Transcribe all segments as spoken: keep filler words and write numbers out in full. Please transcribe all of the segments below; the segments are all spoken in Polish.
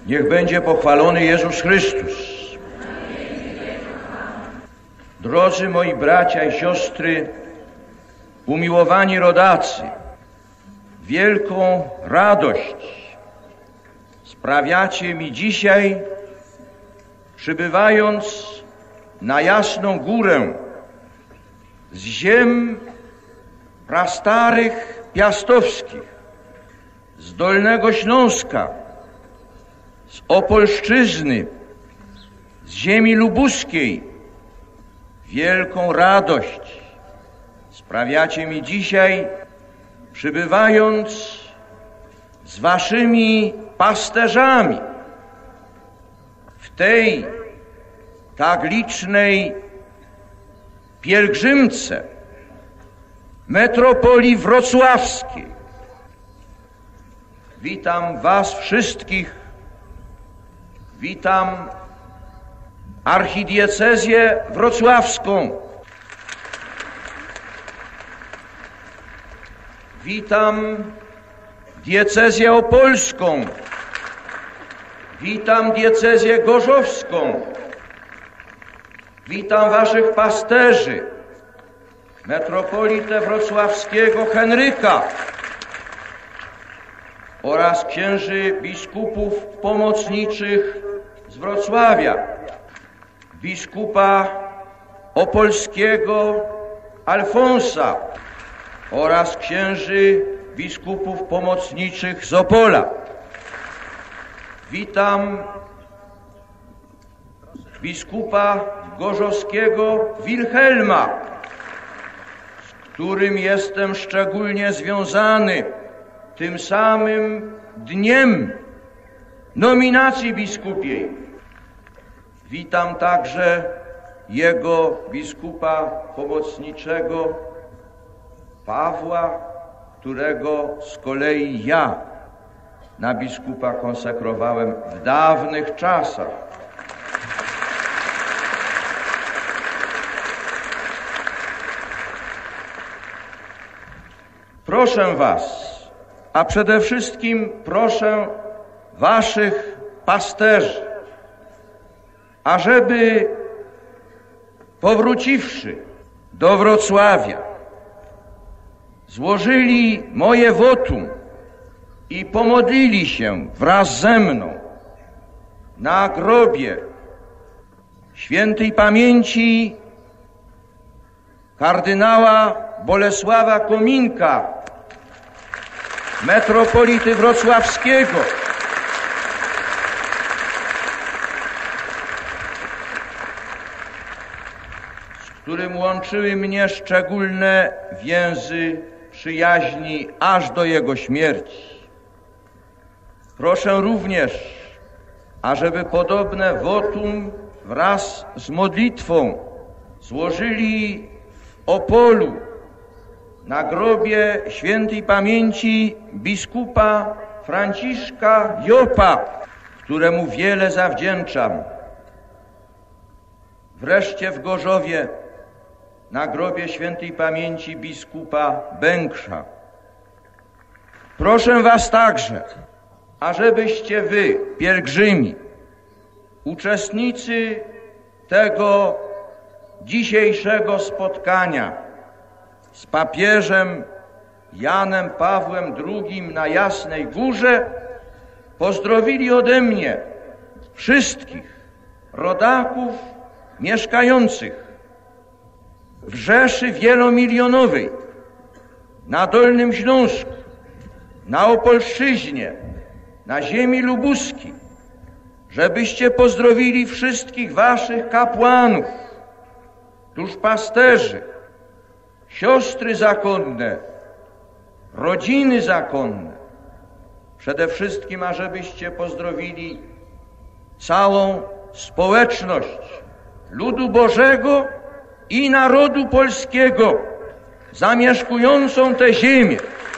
Niech będzie pochwalony Jezus Chrystus. Drodzy moi bracia i siostry, umiłowani rodacy, wielką radość sprawiacie mi dzisiaj, przybywając na Jasną Górę z ziem prastarych piastowskich, z Dolnego Śląska, z Opolszczyzny, z ziemi lubuskiej. Wielką radość sprawiacie mi dzisiaj, przybywając z waszymi pasterzami w tej tak licznej pielgrzymce metropolii wrocławskiej. Witam was wszystkich, witam archidiecezję wrocławską, witam diecezję opolską, witam diecezję gorzowską, witam waszych pasterzy, metropolitę wrocławskiego Henryka oraz księży biskupów pomocniczych z Wrocławia, biskupa opolskiego Alfonsa oraz księży biskupów pomocniczych z Opola. Witam biskupa gorzowskiego Wilhelma, z którym jestem szczególnie związany tym samym dniem nominacji biskupiej. Witam także jego biskupa pomocniczego Pawła, którego z kolei ja na biskupa konsekrowałem w dawnych czasach. Proszę was, a przede wszystkim proszę waszych pasterzy, ażeby powróciwszy do Wrocławia, złożyli moje wotum i pomodlili się wraz ze mną na grobie świętej pamięci kardynała Bolesława Kominka, metropolity wrocławskiego, z którym łączyły mnie szczególne więzy przyjaźni aż do jego śmierci. Proszę również, ażeby podobne wotum wraz z modlitwą złożyli w Opolu na grobie świętej pamięci biskupa Franciszka Jopa, któremu wiele zawdzięczam. Wreszcie w Gorzowie na grobie świętej pamięci biskupa Bększa. Proszę was także, ażebyście wy, pielgrzymi, uczestnicy tego dzisiejszego spotkania z papieżem Janem Pawłem drugim na Jasnej Górze, pozdrowili ode mnie wszystkich rodaków mieszkających w Rzeszy Wielomilionowej, na Dolnym Śląsku, na Opolszczyźnie, na ziemi lubuskiej, żebyście pozdrowili wszystkich waszych kapłanów, duszpasterzy, siostry zakonne, rodziny zakonne. Przede wszystkim, ażebyście pozdrowili całą społeczność ludu Bożego i narodu polskiego zamieszkującą tę ziemię.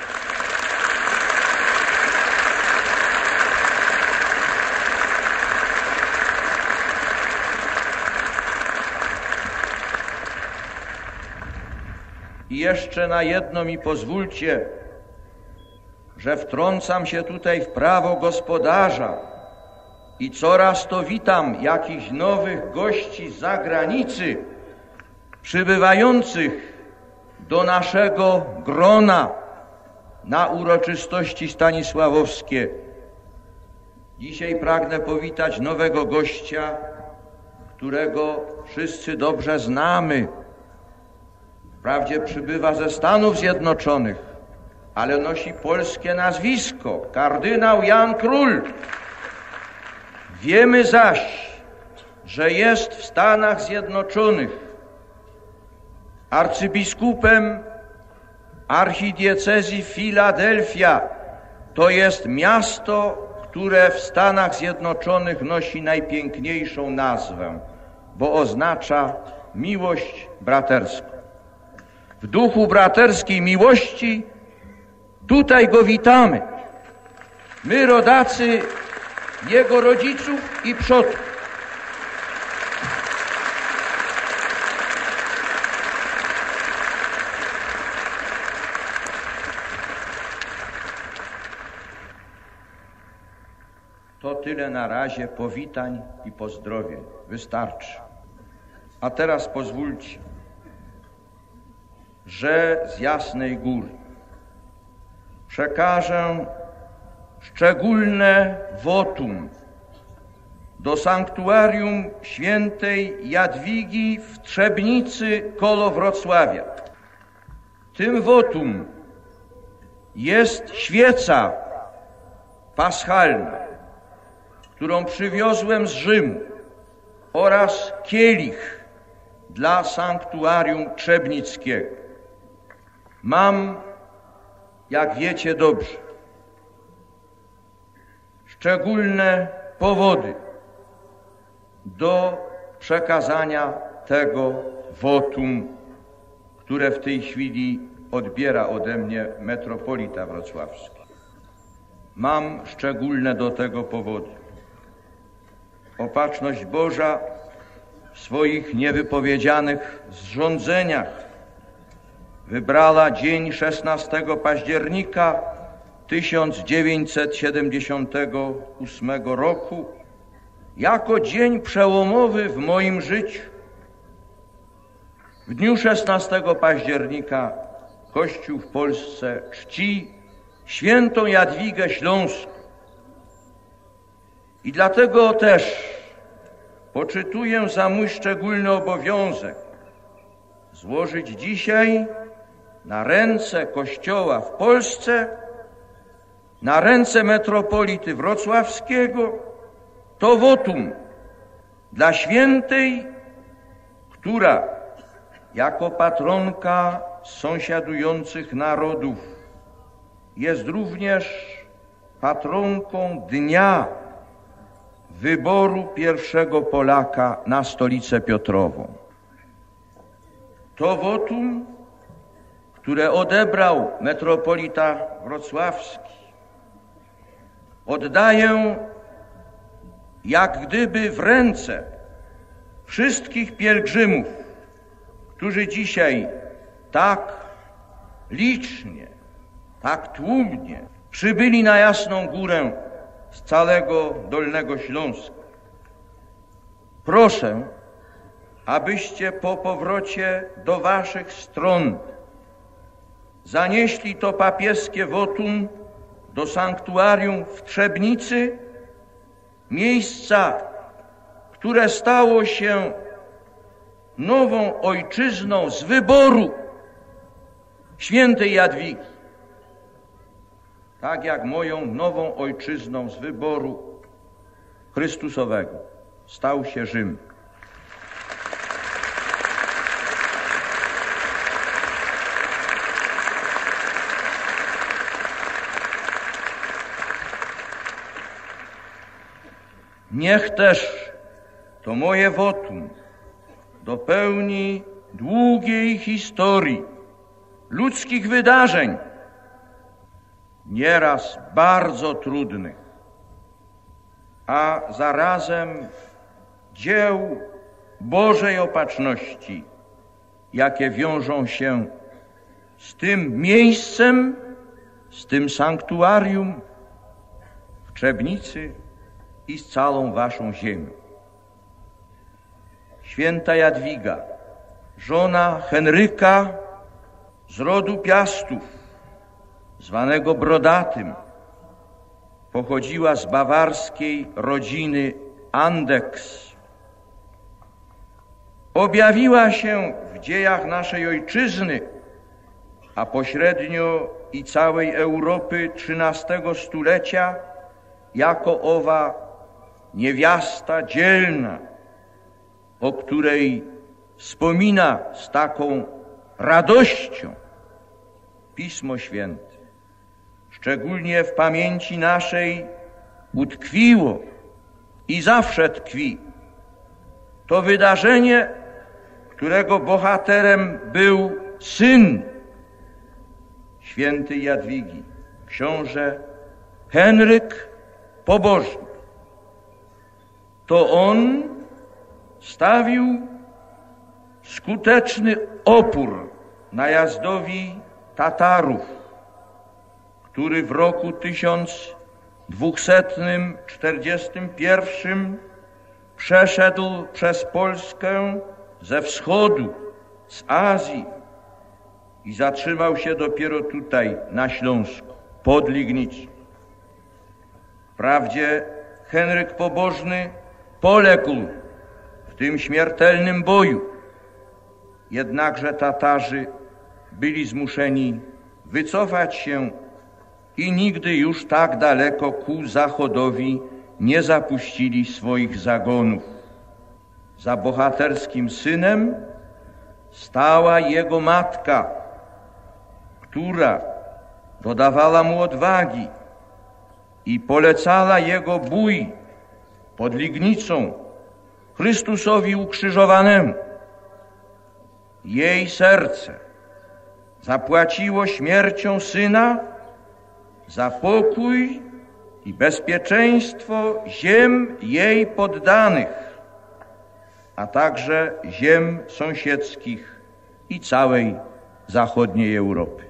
I jeszcze na jedno mi pozwólcie, że wtrącam się tutaj w prawo gospodarza, i coraz to witam jakichś nowych gości z zagranicy przybywających do naszego grona na uroczystości stanisławowskie. Dzisiaj pragnę powitać nowego gościa, którego wszyscy dobrze znamy. Wprawdzie przybywa ze Stanów Zjednoczonych, ale nosi polskie nazwisko, kardynał Jan Król. Wiemy zaś, że jest w Stanach Zjednoczonych arcybiskupem archidiecezji Filadelfia. To jest miasto, które w Stanach Zjednoczonych nosi najpiękniejszą nazwę, bo oznacza miłość braterską. W duchu braterskiej miłości tutaj go witamy. My, rodacy jego rodziców i przodków. To tyle na razie powitań i pozdrowień. Wystarczy. A teraz pozwólcie, że z Jasnej Góry przekażę szczególne wotum do sanktuarium świętej Jadwigi w Trzebnicy koło Wrocławia. Tym wotum jest świeca paschalna, którą przywiozłem z Rzymu, oraz kielich dla sanktuarium trzebnickiego. Mam, jak wiecie dobrze, szczególne powody do przekazania tego wotum, które w tej chwili odbiera ode mnie metropolita wrocławski. Mam szczególne do tego powody. Opatrzność Boża w swoich niewypowiedzianych zrządzeniach wybrała dzień szesnastego października tysiąc dziewięćset siedemdziesiątego ósmego roku jako dzień przełomowy w moim życiu. W dniu szesnastego października Kościół w Polsce czci świętą Jadwigę Śląską. I dlatego też poczytuję za mój szczególny obowiązek złożyć dzisiaj na ręce Kościoła w Polsce, na ręce metropolity wrocławskiego to wotum dla świętej, która jako patronka sąsiadujących narodów jest również patronką dnia wyboru pierwszego Polaka na stolicę Piotrową. To wotum, które odebrał metropolita wrocławski, oddaję jak gdyby w ręce wszystkich pielgrzymów, którzy dzisiaj tak licznie, tak tłumnie przybyli na Jasną Górę z całego Dolnego Śląska. Proszę, abyście po powrocie do waszych stron zanieśli to papieskie wotum do sanktuarium w Trzebnicy, miejsca, które stało się nową ojczyzną z wyboru świętej Jadwigi. Tak jak moją nową ojczyzną z wyboru Chrystusowego stał się Rzym. Niech też to moje wotum dopełni długiej historii ludzkich wydarzeń, nieraz bardzo trudnych, a zarazem dzieł Bożej opatrzności, jakie wiążą się z tym miejscem, z tym sanktuarium w Trzebnicy i z całą waszą ziemią. Święta Jadwiga, żona Henryka z rodu Piastów, zwanego Brodatym, pochodziła z bawarskiej rodziny Andechs. Objawiła się w dziejach naszej ojczyzny, a pośrednio i całej Europy trzynastego stulecia jako owa niewiasta dzielna, o której wspomina z taką radością Pismo Święte. Szczególnie w pamięci naszej utkwiło i zawsze tkwi to wydarzenie, którego bohaterem był syn świętej Jadwigi, książę Henryk Pobożny. To on stawił skuteczny opór najazdowi Tatarów, który w roku tysiąc dwieście czterdziestym pierwszym przeszedł przez Polskę ze wschodu, z Azji i zatrzymał się dopiero tutaj, na Śląsku, pod Lignicą. Wprawdzie Henryk Pobożny poległ w tym śmiertelnym boju, jednakże Tatarzy byli zmuszeni wycofać się i nigdy już tak daleko ku zachodowi nie zapuścili swoich zagonów. Za bohaterskim synem stała jego matka, która dodawała mu odwagi i polecała jego bój pod Lignicą Chrystusowi ukrzyżowanemu. Jej serce zapłaciło śmiercią syna za pokój i bezpieczeństwo ziem jej poddanych, a także ziem sąsiedzkich i całej zachodniej Europy.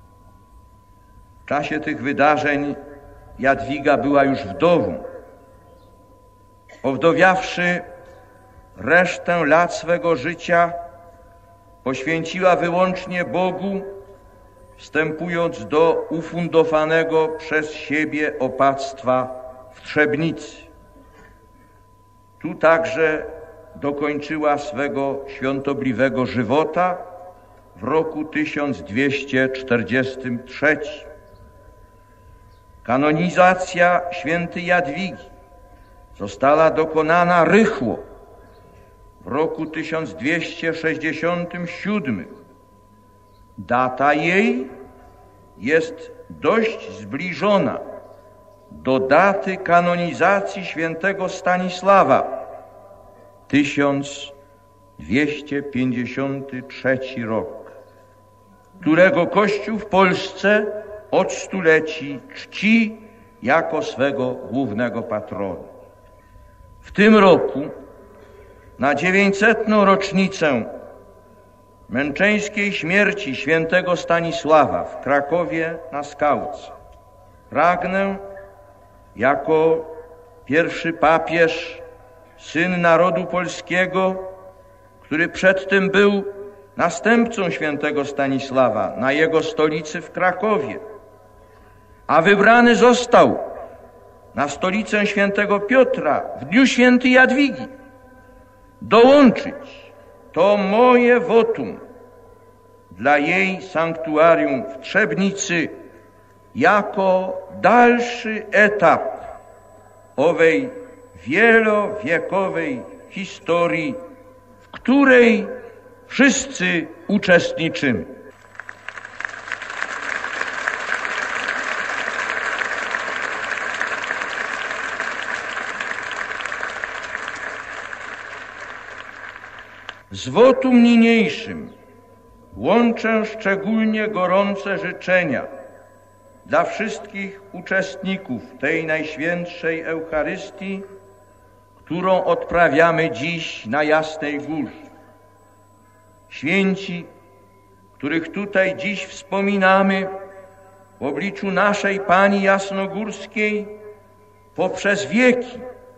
W czasie tych wydarzeń Jadwiga była już wdową. Owdowiawszy, resztę lat swego życia poświęciła wyłącznie Bogu, wstępując do ufundowanego przez siebie opactwa w Trzebnicy. Tu także dokończyła swego świątobliwego żywota w roku tysiąc dwieście czterdziestym trzecim. Kanonizacja świętej Jadwigi została dokonana rychło w roku tysiąc dwieście sześćdziesiątym siódmym. Data jej jest dość zbliżona do daty kanonizacji świętego Stanisława, tysiąc dwieście pięćdziesiąty trzeci rok, którego Kościół w Polsce od stuleci czci jako swego głównego patrona. W tym roku, na dziewięćsetną rocznicę męczeńskiej śmierci świętego Stanisława w Krakowie na Skałce, pragnę jako pierwszy papież, syn narodu polskiego, który przedtem był następcą świętego Stanisława na jego stolicy w Krakowie, a wybrany został na stolicę świętego Piotra w dniu świętej Jadwigi, dołączyć to moje wotum dla jej sanktuarium w Trzebnicy jako dalszy etap owej wielowiekowej historii, w której wszyscy uczestniczymy. Z wotum niniejszym łączę szczególnie gorące życzenia dla wszystkich uczestników tej najświętszej Eucharystii, którą odprawiamy dziś na Jasnej Górze. Święci, których tutaj dziś wspominamy w obliczu naszej Pani Jasnogórskiej, poprzez wieki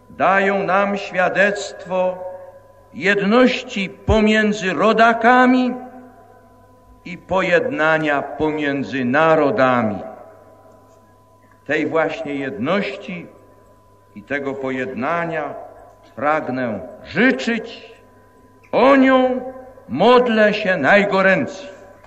dają nam świadectwo jedności pomiędzy rodakami i pojednania pomiędzy narodami. Tej właśnie jedności i tego pojednania pragnę życzyć, o nią modlę się najgoręcej.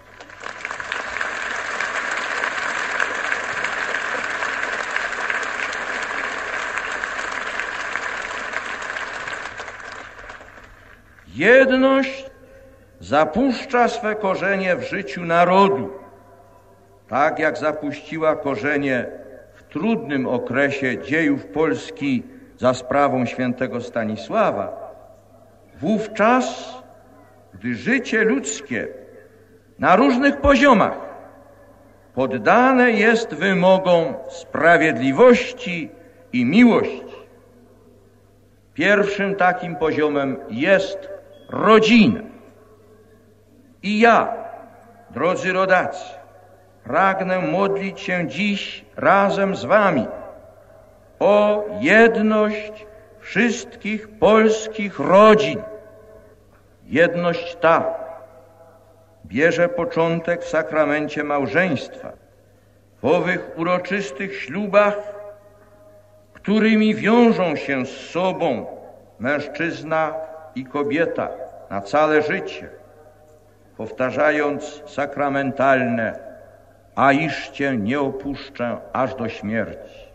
Jedność zapuszcza swe korzenie w życiu narodu, tak jak zapuściła korzenie w trudnym okresie dziejów Polski za sprawą świętego Stanisława, wówczas, gdy życie ludzkie na różnych poziomach poddane jest wymogom sprawiedliwości i miłości. Pierwszym takim poziomem jest rodzina. I ja, drodzy rodacy, pragnę modlić się dziś razem z wami o jedność wszystkich polskich rodzin. Jedność ta bierze początek w sakramencie małżeństwa, w owych uroczystych ślubach, którymi wiążą się z sobą mężczyzna i kobieta na całe życie, powtarzając sakramentalne: a iż cię nie opuszczę aż do śmierci.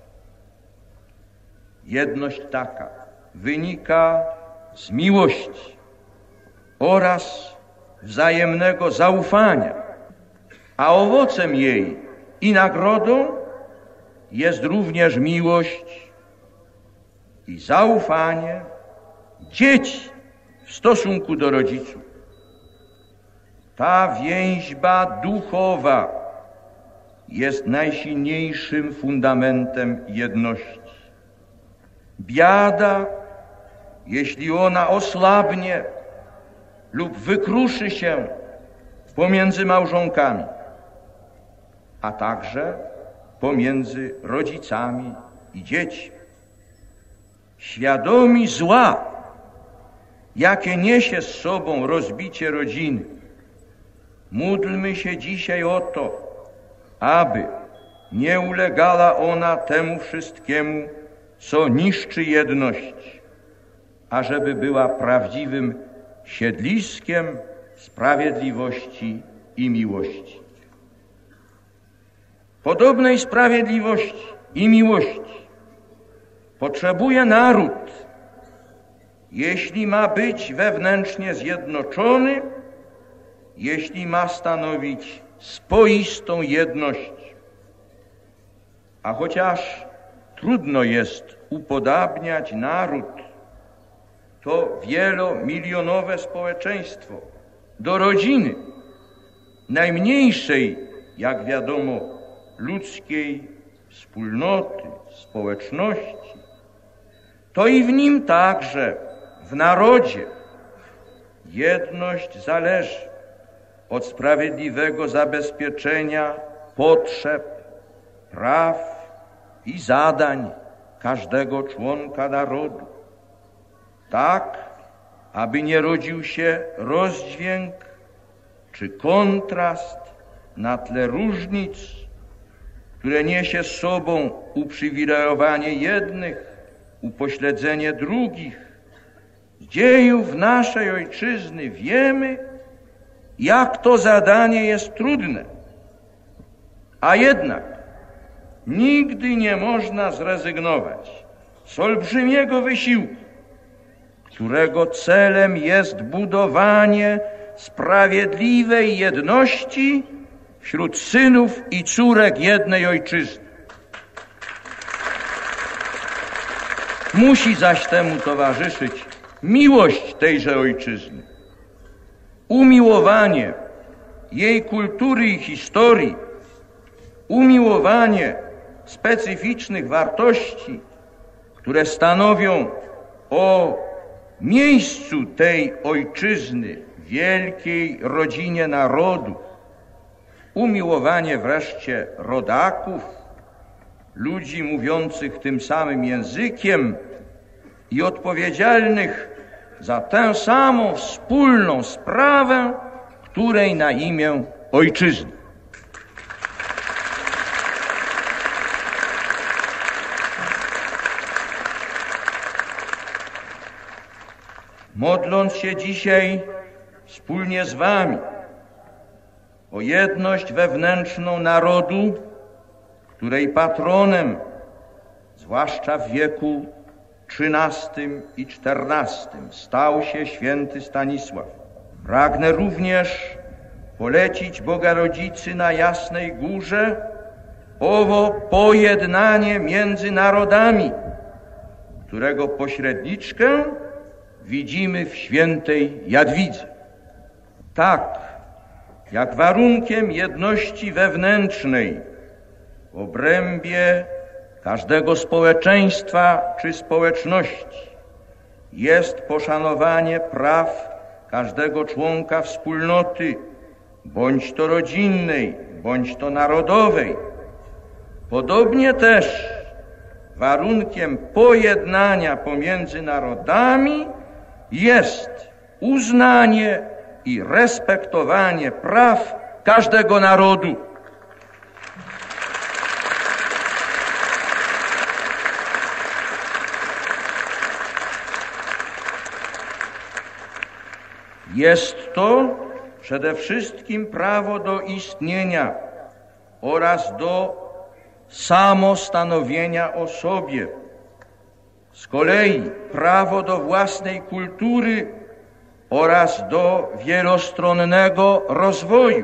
Jedność taka wynika z miłości oraz wzajemnego zaufania, a owocem jej i nagrodą jest również miłość i zaufanie dzieci w stosunku do rodziców. Ta więźba duchowa jest najsilniejszym fundamentem jedności. Biada, jeśli ona osłabnie lub wykruszy się pomiędzy małżonkami, a także pomiędzy rodzicami i dziećmi. Świadomi zła, jakie niesie z sobą rozbicie rodziny, módlmy się dzisiaj o to, aby nie ulegała ona temu wszystkiemu, co niszczy jedność, ażeby była prawdziwym siedliskiem sprawiedliwości i miłości. Podobnej sprawiedliwości i miłości potrzebuje naród, jeśli ma być wewnętrznie zjednoczony, jeśli ma stanowić spoistą jedność. A chociaż trudno jest upodabniać naród, to wielomilionowe społeczeństwo, do rodziny, najmniejszej, jak wiadomo, ludzkiej wspólnoty, społeczności, to i w nim także, w narodzie, jedność zależy od sprawiedliwego zabezpieczenia potrzeb, praw i zadań każdego członka narodu, tak, aby nie rodził się rozdźwięk czy kontrast na tle różnic, które niesie z sobą uprzywilejowanie jednych, upośledzenie drugich. Z dziejów naszej ojczyzny wiemy, jak to zadanie jest trudne, a jednak nigdy nie można zrezygnować z olbrzymiego wysiłku, którego celem jest budowanie sprawiedliwej jedności wśród synów i córek jednej ojczyzny. Musi zaś temu towarzyszyć miłość tejże ojczyzny, umiłowanie jej kultury i historii, umiłowanie specyficznych wartości, które stanowią o miejscu tej ojczyzny, wielkiej rodzinie narodu, umiłowanie wreszcie rodaków, ludzi mówiących tym samym językiem, i odpowiedzialnych za tę samą wspólną sprawę, której na imię ojczyzny. Modląc się dzisiaj wspólnie z wami o jedność wewnętrzną narodu, której patronem, zwłaszcza w wieku trzynastym i czternastym, stał się święty Stanisław, pragnę również polecić Boga Rodzicy na Jasnej Górze owo pojednanie między narodami, którego pośredniczkę widzimy w świętej Jadwidze. Tak, jak warunkiem jedności wewnętrznej w obrębie każdego społeczeństwa czy społeczności jest poszanowanie praw każdego członka wspólnoty, bądź to rodzinnej, bądź to narodowej. Podobnie też warunkiem pojednania pomiędzy narodami jest uznanie i respektowanie praw każdego narodu. Jest to przede wszystkim prawo do istnienia oraz do samostanowienia o sobie. Z kolei prawo do własnej kultury oraz do wielostronnego rozwoju.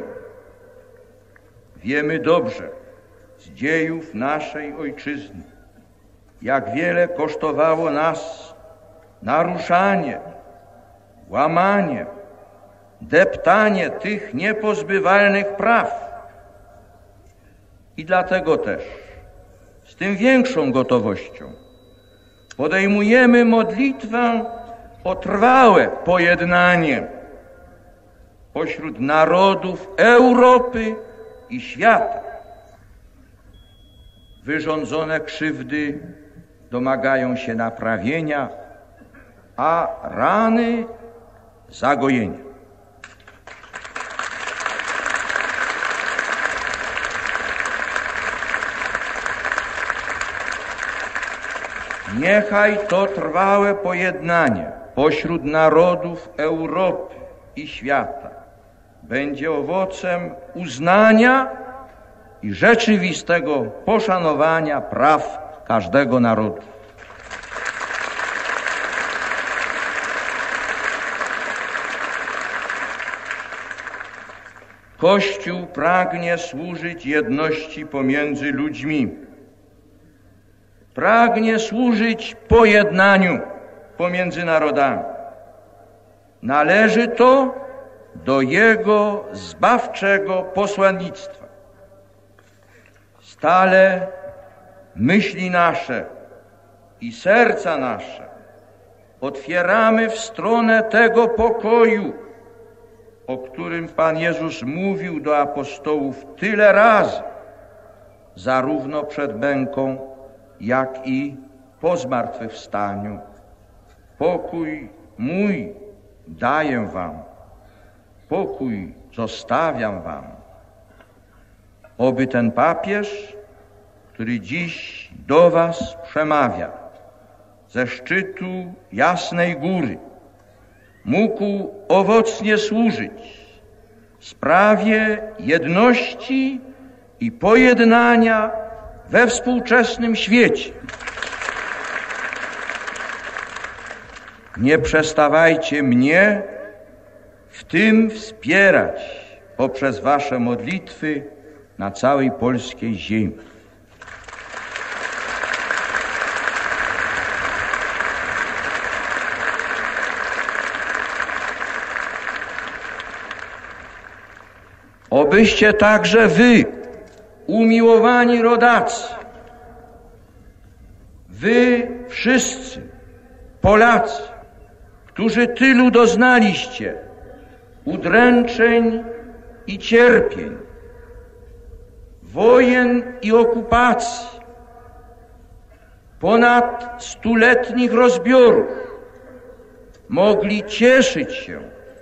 Wiemy dobrze z dziejów naszej ojczyzny, jak wiele kosztowało nas naruszanie, łamanie, deptanie tych niepozbywalnych praw. I dlatego też z tym większą gotowością podejmujemy modlitwę o trwałe pojednanie pośród narodów Europy i świata. Wyrządzone krzywdy domagają się naprawienia, a rany zagojenia. Niechaj to trwałe pojednanie pośród narodów Europy i świata będzie owocem uznania i rzeczywistego poszanowania praw każdego narodu. Kościół pragnie służyć jedności pomiędzy ludźmi. Pragnie służyć pojednaniu pomiędzy narodami. Należy to do Jego zbawczego posłannictwa. Stale myśli nasze i serca nasze otwieramy w stronę tego pokoju, o którym Pan Jezus mówił do apostołów tyle razy, zarówno przed męką, jak i po zmartwychwstaniu. Pokój mój daję wam, pokój zostawiam wam. Oby ten papież, który dziś do was przemawia ze szczytu Jasnej Góry, mógł owocnie służyć sprawie jedności i pojednania we współczesnym świecie. Nie przestawajcie mnie w tym wspierać poprzez wasze modlitwy na całej polskiej ziemi. Obyście także wy, umiłowani rodacy, wy wszyscy Polacy, którzy tylu doznaliście udręczeń i cierpień, wojen i okupacji, ponad stuletnich rozbiorów mogli cieszyć się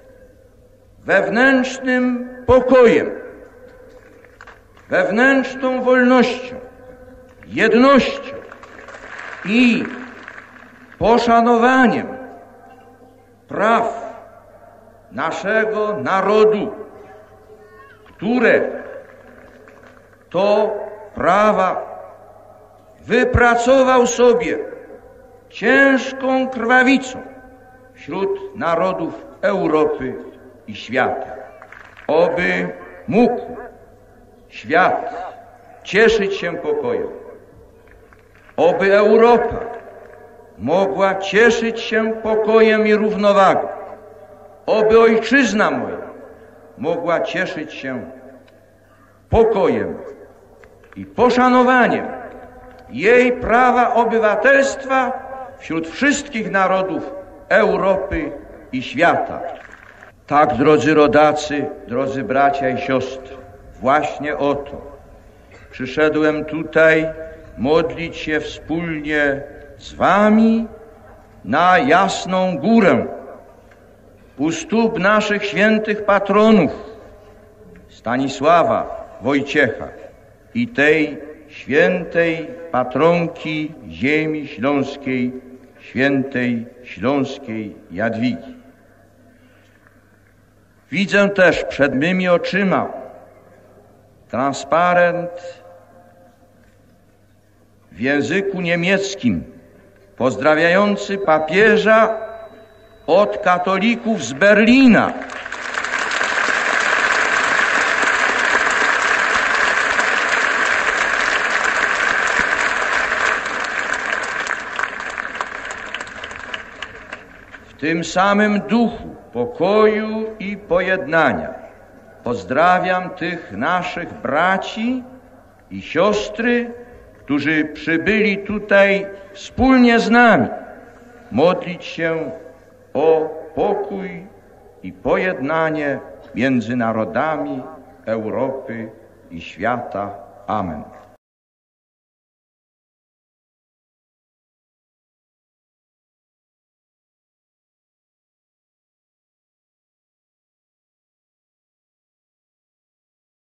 wewnętrznym pokojem, wewnętrzną wolnością, jednością i poszanowaniem praw naszego narodu, które to prawa wypracował sobie ciężką krwawicą wśród narodów Europy i świata. Oby mógł świat cieszyć się pokojem. Oby Europa mogła cieszyć się pokojem i równowagą. Oby ojczyzna moja mogła cieszyć się pokojem i poszanowaniem jej prawa obywatelstwa wśród wszystkich narodów Europy i świata. Tak, drodzy rodacy, drodzy bracia i siostry, właśnie o to przyszedłem tutaj modlić się wspólnie z wami na Jasną Górę, u stóp naszych świętych patronów Stanisława, Wojciecha i tej świętej patronki ziemi śląskiej, świętej śląskiej Jadwigi. Widzę też przed mymi oczyma transparent w języku niemieckim pozdrawiający papieża od katolików z Berlina. W tym samym duchu pokoju i pojednania pozdrawiam tych naszych braci i siostry, którzy przybyli tutaj wspólnie z nami modlić się o pokój i pojednanie między narodami Europy i świata. Amen.